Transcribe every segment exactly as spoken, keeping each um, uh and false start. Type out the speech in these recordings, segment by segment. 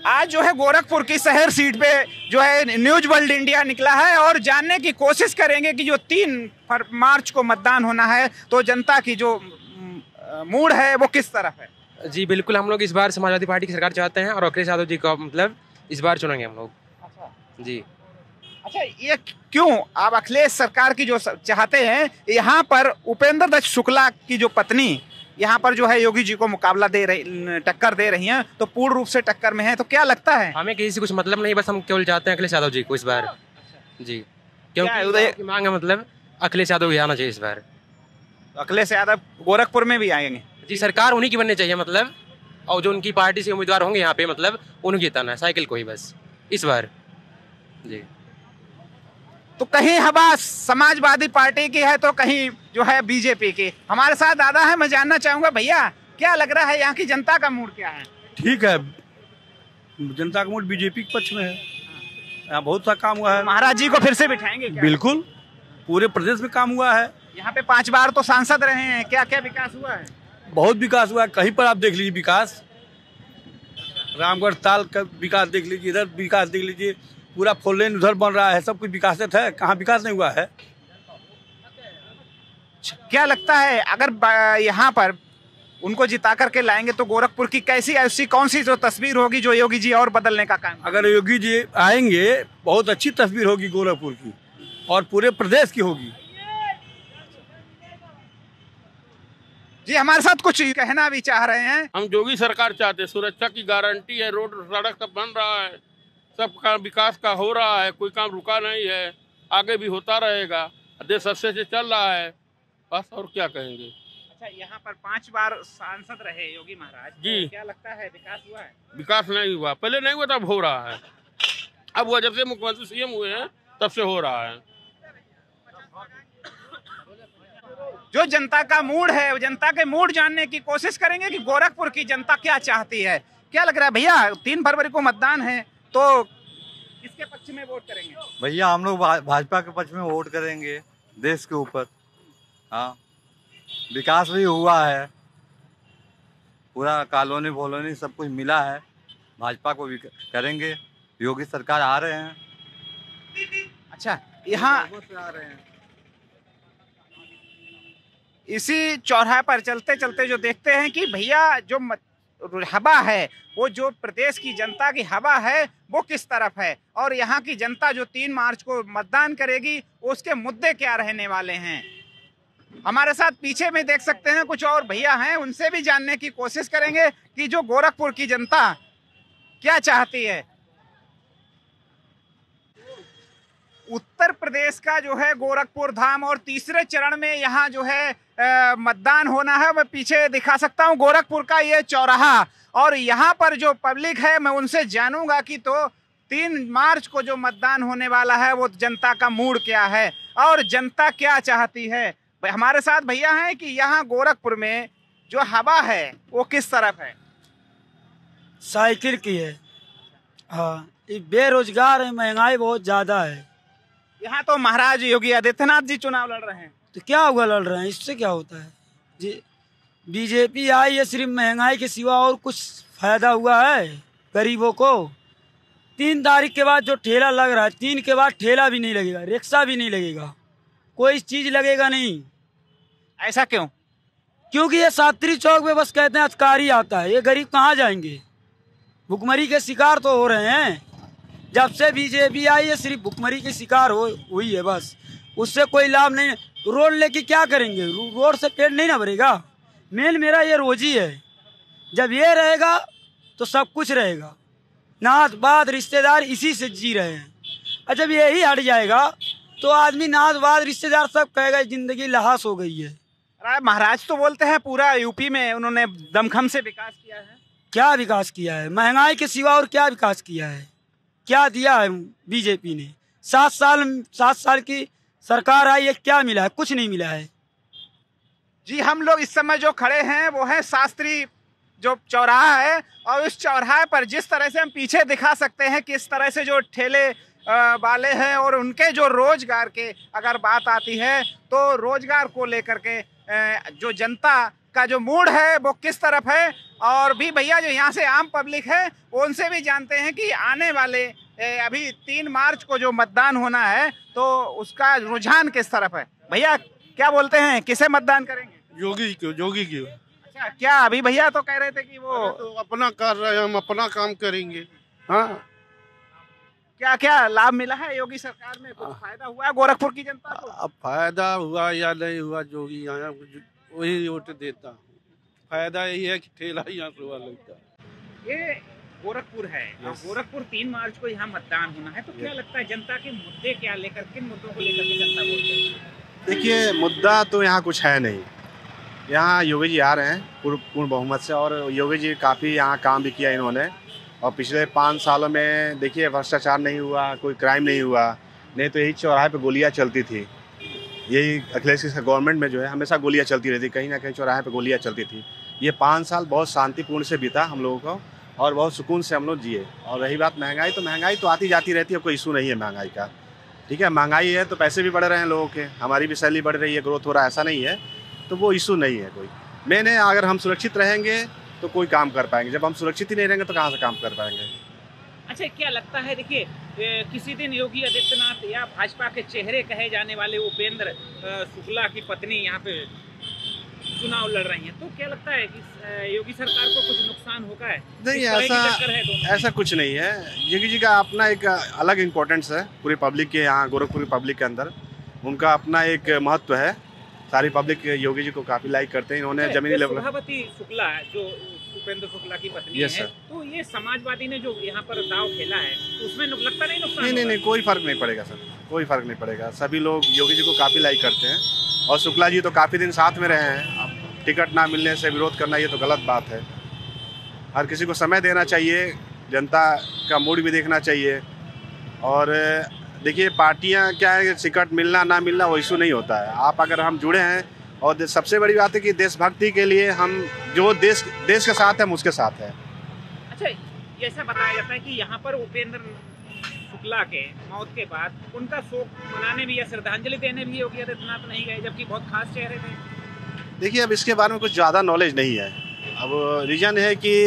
आज जो है गोरखपुर की शहर सीट पे जो है न्यूज वर्ल्ड इंडिया निकला है और जानने की कोशिश करेंगे कि जो तीन मार्च को मतदान होना है तो जनता की जो मूड है वो किस तरफ है। जी बिल्कुल, हम लोग इस बार समाजवादी पार्टी की सरकार चाहते हैं और अखिलेश यादव जी को मतलब इस बार चुनेंगे हम लोग। अच्छा जी। अच्छा, ये क्यों आप अखिलेश सरकार की जो चाहते हैं? यहाँ पर उपेंद्र दत्त शुक्ला की जो पत्नी यहाँ पर जो है योगी जी को मुकाबला दे रही, टक्कर दे रही हैं, तो पूर्ण रूप से टक्कर में है, तो क्या लगता है? हमें किसी से कुछ मतलब नहीं, बस हम केवल चाहते हैं अखिलेश यादव जी को इस बार। जी, क्योंकि उदय की मांग है, मतलब अखिलेश यादव ही आना चाहिए इस बार। अखिलेश यादव गोरखपुर में भी आएंगे? जी, सरकार उन्हीं की बननी चाहिए मतलब, और जो उनकी पार्टी से उम्मीदवार होंगे यहाँ पे मतलब उन्हें जिताना है, साइकिल को ही बस इस बार। जी। तो कहीं हवा समाजवादी पार्टी की है तो कहीं जो है बीजेपी की। हमारे साथ दादा है, मैं जानना चाहूंगा भैया क्या लग रहा है यहाँ की जनता का मूड क्या है? ठीक है, जनता का मूड बीजेपी के पक्ष में है। यहाँ बहुत सा काम हुआ है। महाराज जी को फिर से बिठाएंगे क्या? बिल्कुल, पूरे प्रदेश में काम हुआ है। यहाँ पे पांच बार तो सांसद रहे हैं, क्या क्या विकास हुआ है? बहुत विकास हुआ है, कहीं पर आप देख लीजिए विकास। रामगढ़ ताल का विकास देख लीजिए, इधर विकास देख लीजिए, पूरा फोर लेन उधर बन रहा है, सब कुछ विकासित है, कहाँ विकास नहीं हुआ है? क्या लगता है अगर यहाँ पर उनको जिता करके लाएंगे तो गोरखपुर की कैसी ऐसी कौन सी जो तस्वीर होगी जो योगी जी और बदलने का काम? अगर योगी जी आएंगे बहुत अच्छी तस्वीर होगी गोरखपुर की और पूरे प्रदेश की होगी। जी, हमारे साथ कुछ कहना भी चाह रहे हैं। हम योगी सरकार चाहते हैं, सुरक्षा की गारंटी है, रोड सड़क सब बन रहा है, सब काम विकास का हो रहा है, कोई काम रुका नहीं है, आगे भी होता रहेगा, देश अच्छे से चल रहा है, बस और क्या कहेंगे। अच्छा, यहाँ पर पांच बार सांसद रहे योगी महाराज जी, तो क्या लगता है विकास हुआ है? विकास नहीं हुआ, पहले नहीं हुआ, तब हो रहा है, अब हुआ, जब से मुख्यमंत्री सीएम हुए हैं तब से हो रहा है। जो जनता का मूड है, जनता के मूड जानने की कोशिश करेंगे कि गोरखपुर की जनता क्या चाहती है। क्या लग रहा है भैया, तीन फरवरी को मतदान है तो किसके पक्ष में वोट करेंगे? भैया हम लोग भाजपा के पक्ष में वोट करेंगे, देश के ऊपर। हाँ, विकास भी हुआ है, पूरा कॉलोनी वोलोनी सब कुछ मिला है, भाजपा को भी करेंगे, योगी सरकार आ रहे हैं। अच्छा, यहाँ आ रहे हैं, इसी चौराहे पर चलते चलते जो देखते हैं कि भैया जो हवा है वो जो प्रदेश की जनता की हवा है वो किस तरफ है और यहाँ की जनता जो तीन मार्च को मतदान करेगी उसके मुद्दे क्या रहने वाले हैं। हमारे साथ पीछे में देख सकते हैं कुछ और भैया हैं, उनसे भी जानने की कोशिश करेंगे कि जो गोरखपुर की जनता क्या चाहती है। उत्तर प्रदेश का जो है गोरखपुर धाम और तीसरे चरण में यहाँ जो है आ, मतदान होना है। मैं पीछे दिखा सकता हूँ गोरखपुर का ये चौराहा और यहाँ पर जो पब्लिक है मैं उनसे जानूंगा कि तो तीन मार्च को जो मतदान होने वाला है वो जनता का मूड क्या है और जनता क्या चाहती है। हमारे साथ भैया हैं कि यहाँ गोरखपुर में जो हवा है वो किस तरफ है? साइकिल की है। हाँ, बेरोजगार है, महंगाई बहुत ज्यादा है। यहाँ तो महाराज योगी आदित्यनाथ जी चुनाव लड़ रहे हैं, तो क्या हुआ लड़ रहे हैं, इससे क्या होता है जी? बीजेपी आई है, सिर्फ महंगाई के सिवा और कुछ फायदा हुआ है गरीबों को? तीन तारीख के बाद जो ठेला लग रहा है, तीन के बाद ठेला भी नहीं लगेगा, रिक्शा भी नहीं लगेगा, कोई चीज लगेगा नहीं। ऐसा क्यों? क्योंकि ये सात्री चौक पे बस कहते हैं अधिकारी आता है, ये गरीब कहाँ जाएंगे? भुखमरी के शिकार तो हो रहे हैं। जब से बीजेपी आई है सिर्फ भुखमरी के शिकार हो हुई है, बस उससे कोई लाभ नहीं। रोड लेके क्या करेंगे? रोड से पेट नहीं ना भरेगा। मेन मेरा ये रोजी है, जब ये रहेगा तो सब कुछ रहेगा। नात बात रिश्तेदार इसी से जी रहे हैं, और जब यही हट जाएगा तो आदमी नात बात रिश्तेदार सब कहेगा जिंदगी लहास हो गई है। अरे महाराज तो बोलते हैं पूरा यूपी में उन्होंने दमखम से विकास किया है। क्या विकास किया है? महंगाई के सिवा और क्या विकास किया है? क्या दिया है बीजेपी ने? सात साल सात साल की सरकार आई है, क्या मिला है? कुछ नहीं मिला है जी। हम लोग इस समय जो खड़े हैं वो है शास्त्री जो चौराहा है और उस चौराहे पर जिस तरह से हम पीछे दिखा सकते हैं किस तरह से जो ठेले वाले हैं और उनके जो रोजगार के अगर बात आती है तो रोजगार को लेकर के जो जनता का जो मूड है वो किस तरफ है, और भी भैया जो यहाँ से आम पब्लिक है उनसे भी जानते हैं कि आने वाले अभी तीन मार्च को जो मतदान होना है तो उसका रुझान किस तरफ है। भैया क्या बोलते हैं, किसे मतदान करेंगे? योगी क्यों, योगी क्यों? अच्छा, क्या अभी भैया तो कह रहे थे कि वो तो अपना कर रहे हैं, हम अपना काम करेंगे। हाँ, क्या क्या लाभ मिला है योगी सरकार में, कुछ फायदा हुआ है गोरखपुर की जनता को? अब फायदा हुआ या नहीं हुआ, जोगी आया वही वोट देता। फायदा यही है कि ठेला यहाँ से हुआ लगता है। ये गोरखपुर है और गोरखपुर तीन मार्च को यहाँ मतदान होना है, तो क्या लगता है जनता के मुद्दे क्या लेकर, किन मुद्दों को लेकर के जनता वोट देगी? देखिए, मुद्दा तो यहाँ कुछ है नहीं। यहाँ योगी जी आ रहे हैं पूर्ण पूर्ण बहुमत से, और योगी जी काफ़ी यहाँ काम भी किया इन्होंने। और पिछले पाँच सालों में देखिए भ्रष्टाचार नहीं हुआ, कोई क्राइम नहीं हुआ, नहीं तो यही चौराहे पे गोलियाँ चलती थी। यही अखिलेश की गवर्नमेंट में जो है हमेशा गोलियाँ चलती रहती, कहीं ना कहीं चौराहे पे गोलियाँ चलती थी। ये पाँच साल बहुत शांतिपूर्ण से बीता हम लोगों को, और बहुत सुकून से हम लोग जिए। और रही बात महंगाई, तो महंगाई तो आती जाती रहती है, कोई इशू नहीं है महंगाई का। ठीक है, महंगाई है तो पैसे भी बढ़ रहे हैं लोगों के, हमारी भी सैलरी बढ़ रही है, ग्रोथ हो रहा है, ऐसा नहीं है, तो वो इशू नहीं है कोई। मैंने अगर हम सुरक्षित रहेंगे तो कोई काम कर पाएंगे, जब हम सुरक्षित ही नहीं रहेंगे तो कहाँ से काम कर पाएंगे। अच्छा, क्या लगता है, देखिए किसी दिन योगी आदित्यनाथ या भाजपा के चेहरे कहे जाने वाले उपेंद्र शुक्ला की पत्नी यहाँ पे चुनाव लड़ रही हैं, तो क्या लगता है कि योगी सरकार को कुछ नुकसान होगा है? नहीं, ऐसा ऐसा कुछ नहीं है। योगी जी का अपना एक अलग इम्पोर्टेंस है पूरी पब्लिक के, यहाँ गोरखपुर की पब्लिक के अंदर उनका अपना एक महत्व है। सारी पब्लिक योगी जी को काफी लाइक करते हैं। इन्होंने जमीनी लेवल सुधावती शुक्ला जो उपेंद्र शुक्ला की पत्नी yes, है, तो ये समाजवादी ने जो यहाँ पर दाव खेला है तो उसमें लगता नहीं नुकसान? नहीं नहीं नहीं, कोई फर्क नहीं पड़ेगा सर, कोई फर्क नहीं पड़ेगा। सभी लोग योगी जी को काफी लाइक करते हैं, और शुक्ला जी तो काफी दिन साथ में रहे हैं। अब टिकट ना मिलने से विरोध करना ये तो गलत बात है। हर किसी को समय देना चाहिए, जनता का मूड भी देखना चाहिए। और देखिए, पार्टियां क्या है, टिकट मिलना ना मिलना वो इशू नहीं होता है। आप अगर हम जुड़े हैं, और सबसे बड़ी बात है कि देशभक्ति के लिए हम जो देश देश के साथ हम उसके साथ हैं। अच्छा, ऐसा बताया जाता है कि यहाँ पर उपेंद्र शुक्ला के मौत के बाद उनका शोक मनाने भी या श्रद्धांजलि देने भी योगी आदित्यनाथ नहीं गए, जबकि बहुत खास चेहरे थे। देखिए, अब इसके बारे में कुछ ज़्यादा नॉलेज नहीं है। अब रीज़न है कि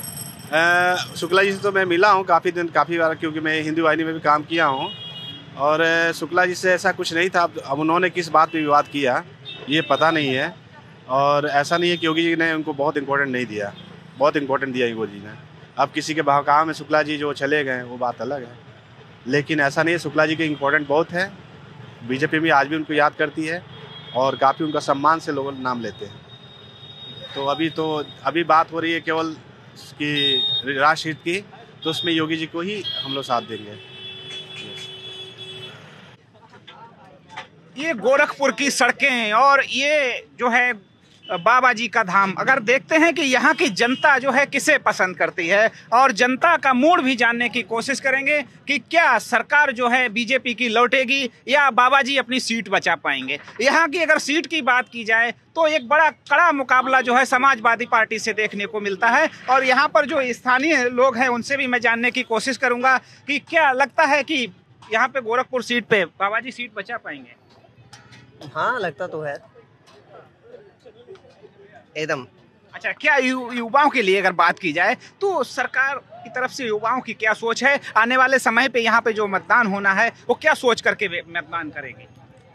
शुक्ला जी से तो मैं मिला हूँ काफ़ी दिन, काफ़ी बार, क्योंकि मैं हिंदू वाहिनी में भी काम किया हूँ। और शुक्ला जी से ऐसा कुछ नहीं था। अब उन्होंने किस बात पे विवाद किया ये पता नहीं है। और ऐसा नहीं है कि योगी जी ने उनको बहुत इम्पोर्टेंट नहीं दिया, बहुत इम्पोर्टेंट दिया योगी जी ने। अब किसी के बहकाव में शुक्ला जी जो चले गए वो बात अलग है, लेकिन ऐसा नहीं है। शुक्ला जी के इम्पोर्टेंट बहुत है, बीजेपी भी आज भी उनको याद करती है, और काफ़ी उनका सम्मान से लोग नाम लेते हैं। तो अभी तो अभी बात हो रही है केवल की राष्ट्रहित की, तो उसमें योगी जी को ही हम लोग साथ देंगे। ये गोरखपुर की सड़कें और ये जो है बाबा जी का धाम, अगर देखते हैं कि यहाँ की जनता जो है किसे पसंद करती है, और जनता का मूड भी जानने की कोशिश करेंगे कि क्या सरकार जो है बीजेपी की लौटेगी या बाबा जी अपनी सीट बचा पाएंगे। यहाँ की अगर सीट की बात की जाए तो एक बड़ा कड़ा मुकाबला जो है समाजवादी पार्टी से देखने को मिलता है। और यहाँ पर जो स्थानीय लोग हैं उनसे भी मैं जानने की कोशिश करूँगा कि क्या लगता है कि यहाँ पे गोरखपुर सीट पे बाबा जी सीट बचा पाएंगे। हाँ, लगता तो है एकदम। अच्छा, क्या यु, युवाओं के लिए अगर बात की जाए तो सरकार की तरफ से युवाओं की क्या सोच है, आने वाले समय पे यहाँ पे जो मतदान होना है वो क्या सोच करके मतदान करेंगे?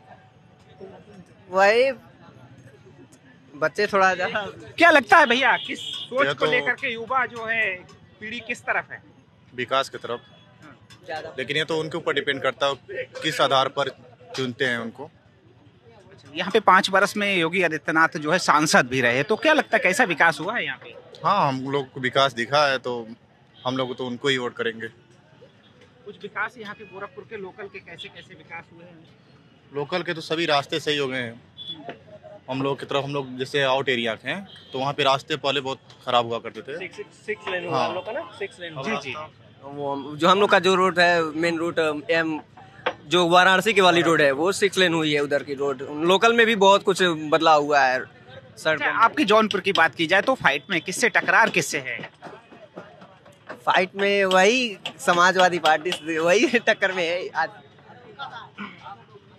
वही बच्चे थोड़ा ज्यादा। क्या लगता है भैया, किस सोच को तो लेकर के युवा जो है पीढ़ी किस तरफ है? विकास की तरफ, लेकिन ये तो उनके ऊपर डिपेंड करता है किस आधार पर चुनते हैं उनको। यहाँ पे पाँच वर्ष में योगी आदित्यनाथ जो है सांसद भी रहे, तो क्या लगता है कैसा विकास हुआ है यहाँ पे? हाँ, हम लोग को विकास दिखा है तो हम लोग तो उनको ही वोट करेंगे। कुछ विकास यहाँ के गोरखपुर के लोकल के कैसे कैसे विकास हुए हैं? लोकल के तो सभी रास्ते सही हो गए हैं। हम लोग की तरफ, हम लोग जैसे आउट एरिया के हैं तो वहाँ पे रास्ते पहले बहुत खराब हुआ करते थे। सिक्स, सिक्स लेन हाँ। हम लोग का ना, सिक्स लेन। जी जी, वो जो हम लोग का जो रोड है, मेन रूट एम जो वाराणसी की वाली रोड है, वो सिक्स लेन हुई है। उधर की रोड लोकल में भी बहुत कुछ बदलाव हुआ है सर। आपकी जौनपुर की बात की जाए तो फाइट में किससे टकरार किससे है? फाइट में वही समाजवादी पार्टी से, वही टक्कर में है आज।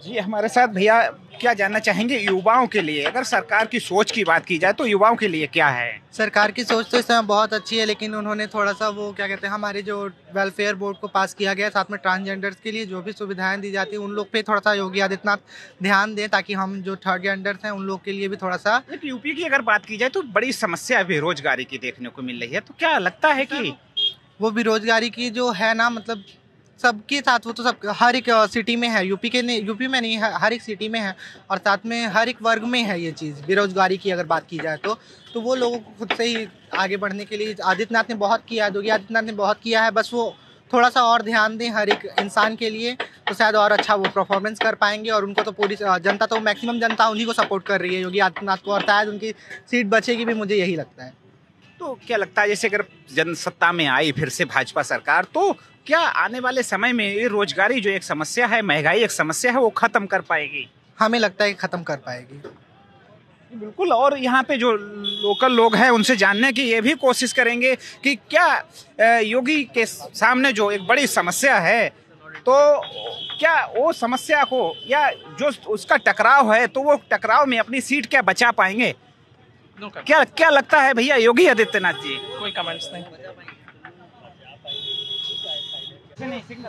जी हमारे साथ भैया क्या जानना चाहेंगे युवाओं के लिए, अगर सरकार की सोच की बात की जाए तो युवाओं के लिए क्या है? सरकार की सोच तो इस समय बहुत अच्छी है, लेकिन उन्होंने थोड़ा सा वो क्या कहते हैं, हमारे जो वेलफेयर बोर्ड को पास किया गया, साथ में ट्रांसजेंडर्स के लिए जो भी सुविधाएं दी जाती हैं उन लोग पे थोड़ा सा योगी आदित्यनाथ ध्यान दें, ताकि हम जो थर्ड जेंडर्स हैं उन लोग के लिए भी थोड़ा सा। यूपी की अगर बात की जाए तो बड़ी समस्या बेरोजगारी की देखने को मिल रही है, तो क्या लगता है कि वो बेरोजगारी की जो है ना, मतलब सबके साथ, वो तो सब हर एक सिटी में है, यूपी के नहीं, यूपी में नहीं है, हर एक सिटी में है और साथ में हर एक वर्ग में है ये चीज़ बेरोजगारी की अगर बात की जाए तो तो वो लोगों को खुद से ही आगे बढ़ने के लिए आदित्यनाथ ने बहुत किया है, योगी आदित्यनाथ ने बहुत किया है, बस वो थोड़ा सा और ध्यान दें हर एक इंसान के लिए तो शायद और अच्छा वो परफॉर्मेंस कर पाएंगे। और उनको तो पूरी जनता, तो मैक्सिमम जनता उन्हीं को सपोर्ट कर रही है योगी आदित्यनाथ को, और शायद उनकी सीट बचेगी भी, मुझे यही लगता है। तो क्या लगता है जैसे अगर जनसत्ता में आई फिर से भाजपा सरकार, तो क्या आने वाले समय में ये रोजगारी जो एक समस्या है, महंगाई एक समस्या है, वो खत्म कर पाएगी? हमें लगता है कि खत्म कर पाएगी। बिल्कुल। और यहाँ पे जो लोकल लोग हैं उनसे जानने की ये भी कोशिश करेंगे कि क्या योगी के सामने जो एक बड़ी समस्या है, तो क्या वो समस्या को या जो उसका टकराव है, तो वो टकराव में अपनी सीट क्या बचा पाएंगे? क्या क्या लगता है भैया योगी आदित्यनाथ जी? कोई कमेंट्स नहीं। नहीं, सिंगल।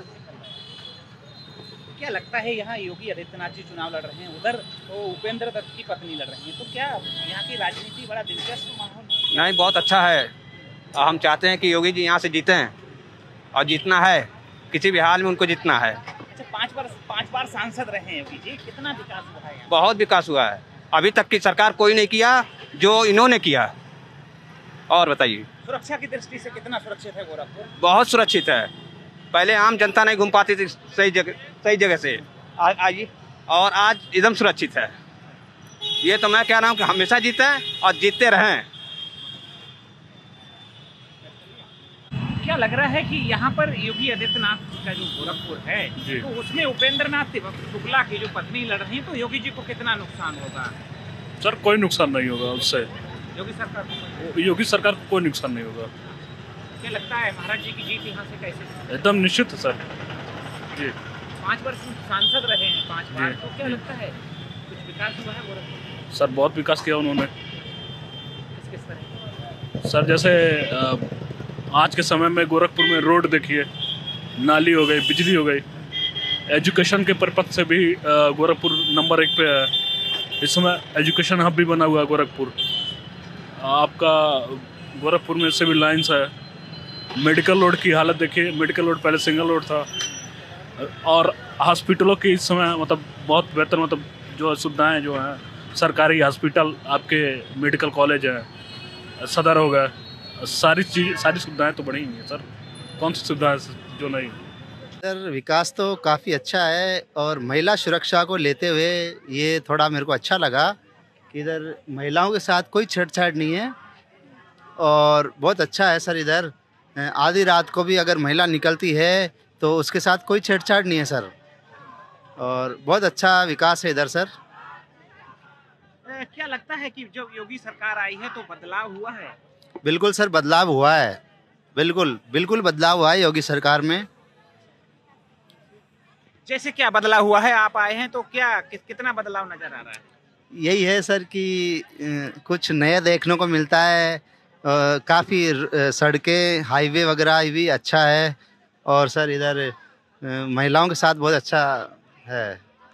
क्या लगता है यहाँ योगी आदित्यनाथ जी चुनाव लड़ रहे हैं, उधर तो उपेंद्र दत्त की पत्नी लड़ रही है, तो क्या यहाँ की राजनीति बड़ा दिलचस्प माहौल है? नहीं, बहुत अच्छा है। हम चाहते हैं कि योगी जी यहाँ से जीते हैं और जीतना है, किसी भी हाल में उनको जीतना है। अच्छा, पांच बार पांच बार सांसद रहे हैं योगी जी, कितना विकास हुआ है? बहुत विकास हुआ है, अभी तक की सरकार कोई नहीं किया जो इन्होंने किया। और बताइए, सुरक्षा की दृष्टि से कितना सुरक्षित है गोरखपुर? बहुत सुरक्षित है। पहले आम जनता नहीं घूम पाती थी सही जगह सही जगह से आइए, और आज एकदम सुरक्षित है। ये तो मैं कह रहा हूँ कि हमेशा जीते और जीतते रहें। क्या लग रहा है कि यहाँ पर योगी आदित्यनाथ का जो गोरखपुर है, तो उसमें उपेंद्र नाथ शुक्ला की जो पत्नी लड़ रही है, तो योगी जी को कितना नुकसान होगा? सर कोई नुकसान नहीं होगा उससे, योगी सरकार योगी सरकार को कोई नुकसान नहीं होगा। क्या लगता है महाराज जी की जीत यहाँ से कैसे? एकदम निश्चित है सर जी। पाँच वर्ष सांसद रहे हैं, पाँच बार, तो क्या लगता है कुछ विकास हुआ है गोरखपुर? सर बहुत विकास किया उन्होंने। किस किस तरह? सर जैसे आज के समय में गोरखपुर में रोड देखिए, नाली हो गई, बिजली हो गई, एजुकेशन के पर्पज से भी गोरखपुर नंबर एक पे है। इस समय एजुकेशन हब भी बना हुआ है गोरखपुर। आपका गोरखपुर में सिविल लाइन्स है। मेडिकल रोड की हालत देखिए, मेडिकल रोड पहले सिंगल रोड था, और हॉस्पिटलों की इस समय मतलब बहुत बेहतर, मतलब जो सुविधाएं जो हैं, सरकारी हॉस्पिटल, आपके मेडिकल कॉलेज है, सदर हो गए, सारी चीज सारी सुविधाएं तो बढ़ी हुई हैं सर। कौन सी सुविधाएं जो नहीं? सर विकास तो काफ़ी अच्छा है, और महिला सुरक्षा को लेते हुए ये थोड़ा मेरे को अच्छा लगा कि इधर महिलाओं के साथ कोई छेड़छाड़ नहीं है, और बहुत अच्छा है सर। इधर आधी रात को भी अगर महिला निकलती है तो उसके साथ कोई छेड़छाड़ नहीं है सर, और बहुत अच्छा विकास है इधर सर। क्या लगता है कि जब योगी सरकार आई है तो बदलाव हुआ है? बिल्कुल सर, बदलाव हुआ है, बिल्कुल बिल्कुल बदलाव हुआ है योगी सरकार में। जैसे क्या बदलाव हुआ है? आप आए हैं तो क्या कि, कितना बदलाव नजर आ रहा है? यही है सर कि कुछ नया देखने को मिलता है, काफ़ी सड़कें, हाईवे वगैरह भी अच्छा है, और सर इधर महिलाओं के साथ बहुत अच्छा है।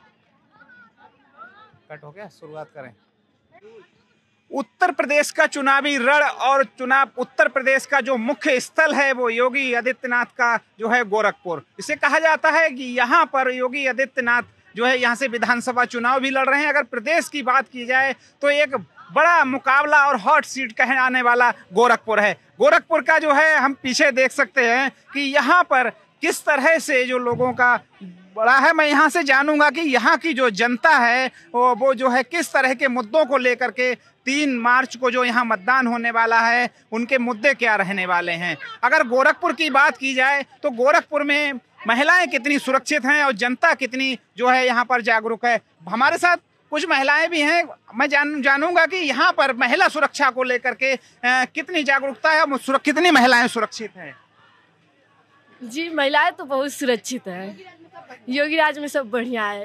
कट हो गया, शुरुआत करें। उत्तर प्रदेश का चुनावी रण और चुनाव उत्तर प्रदेश का जो मुख्य स्थल है वो योगी आदित्यनाथ का जो है गोरखपुर। इसे कहा जाता है कि यहाँ पर योगी आदित्यनाथ जो है यहाँ से विधानसभा चुनाव भी लड़ रहे हैं। अगर प्रदेश की बात की जाए तो एक बड़ा मुकाबला और हॉट सीट कहलाने वाला गोरखपुर है। गोरखपुर का जो है हम पीछे देख सकते हैं कि यहाँ पर किस तरह से जो लोगों का बड़ा है। मैं यहाँ से जानूंगा कि यहाँ की जो जनता है वो वो जो है किस तरह के मुद्दों को लेकर के तीन मार्च को जो यहाँ मतदान होने वाला है उनके मुद्दे क्या रहने वाले हैं। अगर गोरखपुर की बात की जाए तो गोरखपुर में महिलाएं कितनी सुरक्षित हैं और जनता कितनी जो है यहाँ पर जागरूक है। हमारे साथ कुछ महिलाएं भी हैं, मैं जान जानूंगा कि यहाँ पर महिला सुरक्षा को लेकर के आ, कितनी जागरूकता है, कितनी महिलाएं सुरक्षित हैं। जी महिलाएं तो बहुत सुरक्षित है, योगी राज में सब बढ़िया है।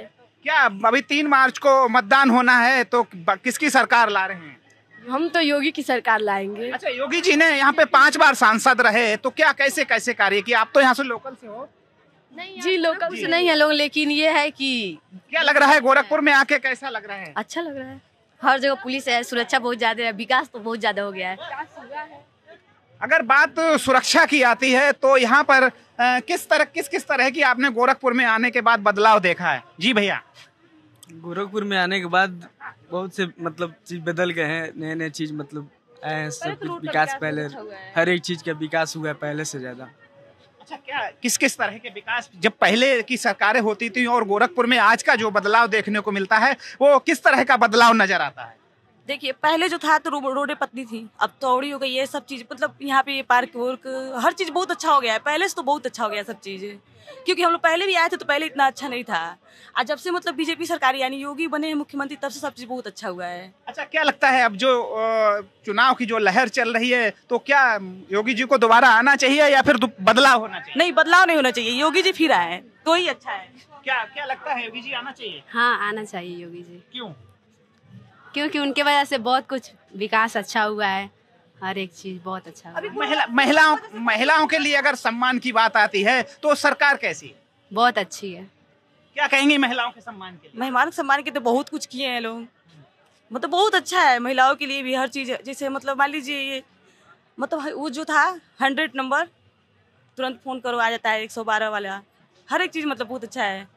क्या अभी तीन मार्च को मतदान होना है तो किसकी सरकार ला रहे हैं? हम तो योगी की सरकार लाएंगे। अच्छा, योगी जी ने यहाँ पे पांच बार सांसद रहे तो क्या कैसे कैसे कार्य किया? आप तो यहाँ से लोकल से हो। नहीं जी, लोकल से नहीं है लोग, लेकिन ये है कि क्या लग रहा है गोरखपुर में आके कैसा लग रहा है? अच्छा लग रहा है। हर जगह पुलिस है, सुरक्षा बहुत ज्यादा है, विकास तो बहुत ज्यादा हो गया है। अगर बात सुरक्षा की आती है तो यहाँ पर आ, किस तरह किस किस तरह की आपने गोरखपुर में आने के बाद बदलाव देखा है? जी भैया। गोरखपुर में आने के बाद बहुत से मतलब चीज बदल गए हैं, नए नए चीज मतलब आए हैं, सब कुछ विकास पहले हर एक चीज का विकास हुआ है पहले से ज्यादा। अच्छा, क्या किस किस तरह के विकास जब पहले की सरकारें होती थी और गोरखपुर में आज का जो बदलाव देखने को मिलता है वो किस तरह का बदलाव नजर आता है? देखिए, पहले जो था तो रो, रोडें पतली थी, अब चौड़ी हो गई, ये सब चीज मतलब यहाँ पे पार्क वर्क हर चीज बहुत अच्छा हो गया है। पहले से तो बहुत अच्छा हो गया सब चीज, क्योंकि हम लोग पहले भी आए थे तो पहले इतना अच्छा नहीं था। आज जब से मतलब बीजेपी सरकार यानी योगी बने हैं मुख्यमंत्री, तब से सब चीज बहुत अच्छा हुआ है। अच्छा, क्या लगता है अब जो चुनाव की जो लहर चल रही है तो क्या योगी जी को दोबारा आना चाहिए या फिर बदलाव होना चाहिए? नहीं, बदलाव नहीं होना चाहिए, योगी जी फिर आए तो ही अच्छा है। क्या क्या लगता है योगी जी आना चाहिए? हाँ, आना चाहिए योगी जी। क्यों? क्योंकि उनके वजह से बहुत कुछ विकास अच्छा हुआ है, हर एक चीज बहुत अच्छा हुआ है। महिला महिलाओं महिलाओं के लिए अगर सम्मान की बात आती है तो सरकार कैसी है? बहुत अच्छी है। क्या कहेंगी महिलाओं के सम्मान के लिए? महिलाओं के सम्मान के तो बहुत कुछ किए हैं लोग, मतलब बहुत अच्छा है महिलाओं के लिए भी हर चीज। जैसे मतलब मान लीजिए ये मतलब वो जो था हंड्रेड नंबर, तुरंत फोन करो आ जाता है, एक सौ बारह वाला, हर एक चीज मतलब बहुत अच्छा है।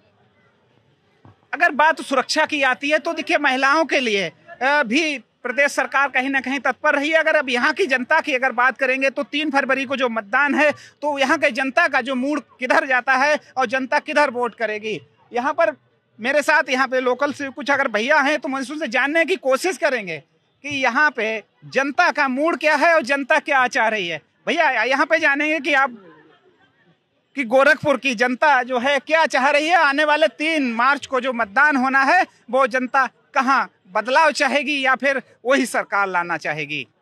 अगर बात सुरक्षा की आती है तो देखिए महिलाओं के लिए भी प्रदेश सरकार कहीं ना कहीं तत्पर रही है। अगर अब यहाँ की जनता की अगर बात करेंगे तो तीन फरवरी को जो मतदान है तो यहाँ के जनता का जो मूड किधर जाता है और जनता किधर वोट करेगी, यहाँ पर मेरे साथ यहाँ पे लोकल से कुछ अगर भैया हैं तो महसूस से जानने की कोशिश करेंगे कि यहाँ पे जनता का मूड क्या है और जनता क्या चाह रही है। भैया, यहाँ पे जानेंगे कि आप कि गोरखपुर की जनता जो है क्या चाह रही है, आने वाले तीन मार्च को जो मतदान होना है वो जनता कहाँ बदलाव चाहेगी या फिर वही सरकार लाना चाहेगी?